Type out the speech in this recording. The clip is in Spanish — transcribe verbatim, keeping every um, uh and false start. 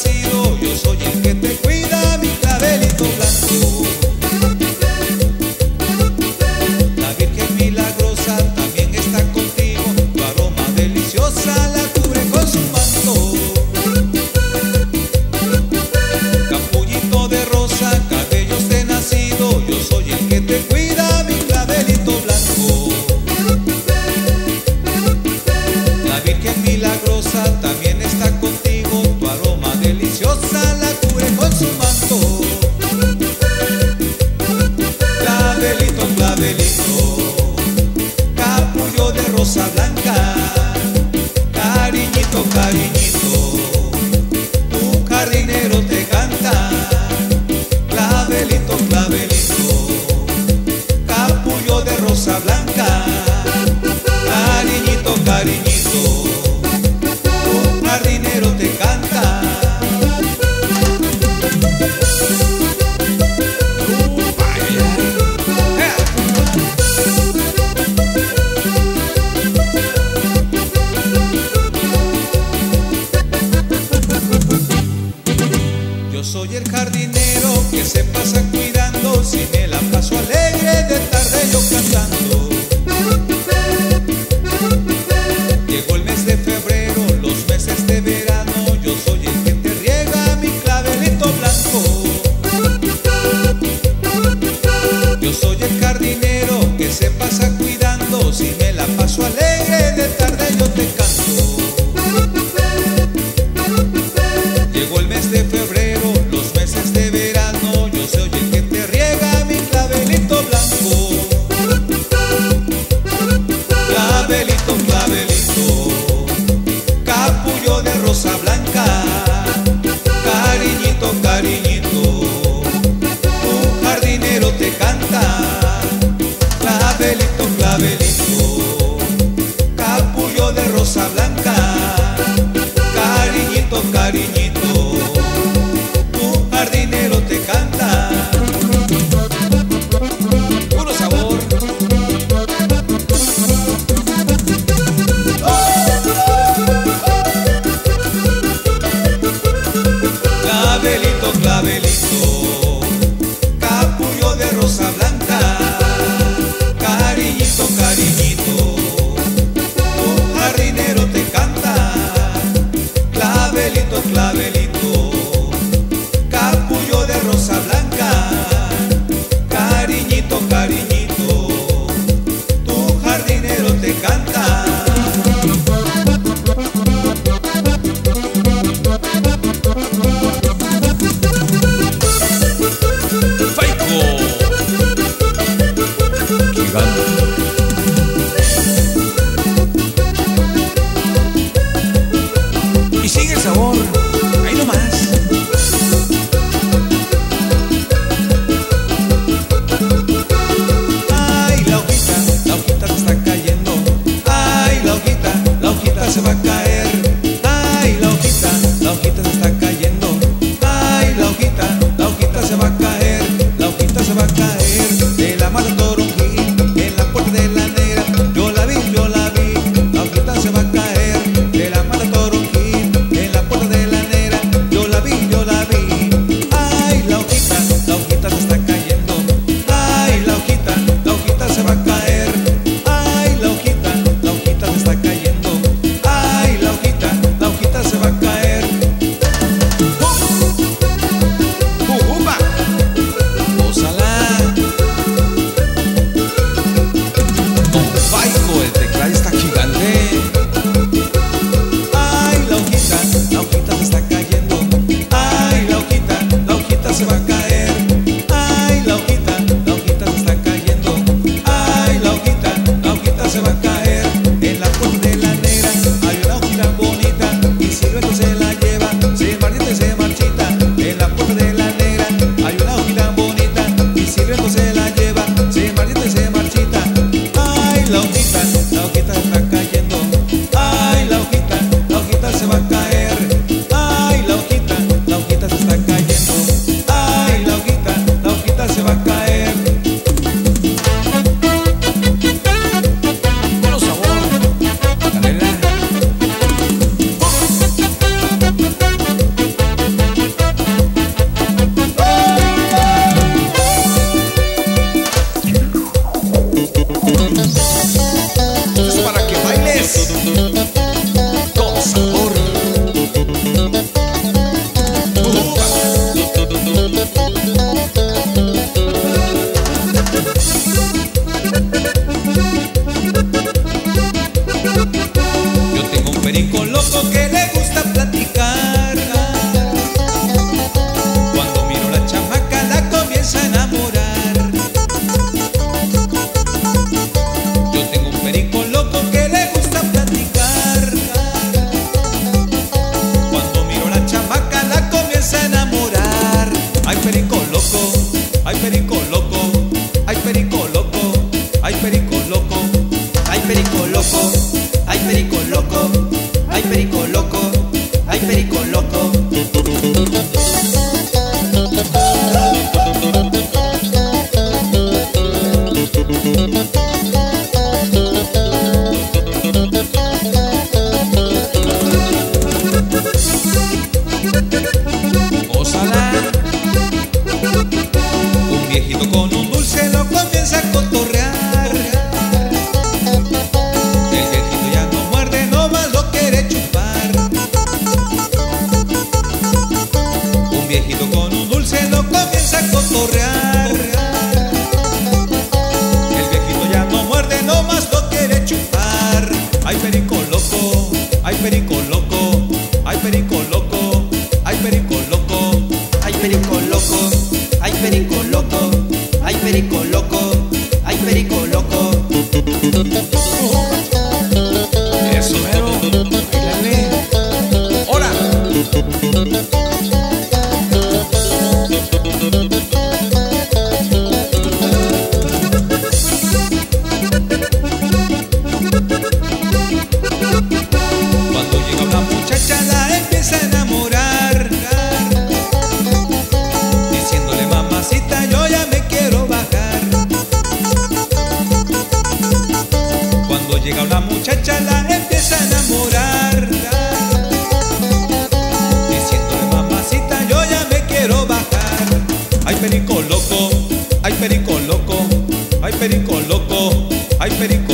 nacido, yo soy el que te cuida, mi clavelito blanco. La Virgen milagrosa también está contigo, tu aroma deliciosa la cubre con su manto. Capullito de rosa, cabellos de nacido, yo soy el que te cuida, mi clavelito blanco. La Virgen milagrosa también está contigo, tu aroma deliciosa la cubre con su manto. Clavelito, clavelito, capullo de rosa blanca, cariñito, cariñito, tu jardinero te canta. Clavelito, clavelito, capullo de rosa blanca, cariñito, cariñito, tu jardinero te canta. Yo soy el jardinero que se pasa cuidando, si me la paso alegre de tarde yo cantando. Llegó el mes de febrero, los meses de verano, yo soy el que te riega, mi clavelito blanco. Yo soy el jardinero que se pasa cuidando, si me la paso alegre de tarde yo te canto. Llegó el mes de febrero, los meses de verano, yo soy el que te riega, mi clavelito blanco. Clavelito, clavelito, capullo de rosa blanca, cariñito, cariñito, tu jardinero te canta. Clavelito, clavelito, capullo de rosa blanca, cariñito, cariñito, tu jardinero te canta. Puro sabor. Clavelito, clavelito, capullo de rosa blanca, cariñito, cariñito, tu jardinero te canta. Clavelito, clavelito, capullo de rosa blanca, cariñito, cariñito, tu jardinero te canta. viejito con un dulce lo comienza a cotorrear. El viejito ya no muerde, nomás lo quiere chupar. Ay, perico loco, ay, perico loco, ay, perico loco, ay, perico loco, Ay, perico loco, ay, perico loco, ay, perico loco, ay, perico loco. Eso mero, bailale. ¡Hola! Cuando llega una muchacha la empieza a enamorar, diciéndole mamacita yo ya me quiero bajar. Cuando llega una muchacha la empieza a enamorar, diciéndole mamacita yo ya me quiero bajar. Ay, perico loco, ay, perico loco, ay, perico loco, ay, perico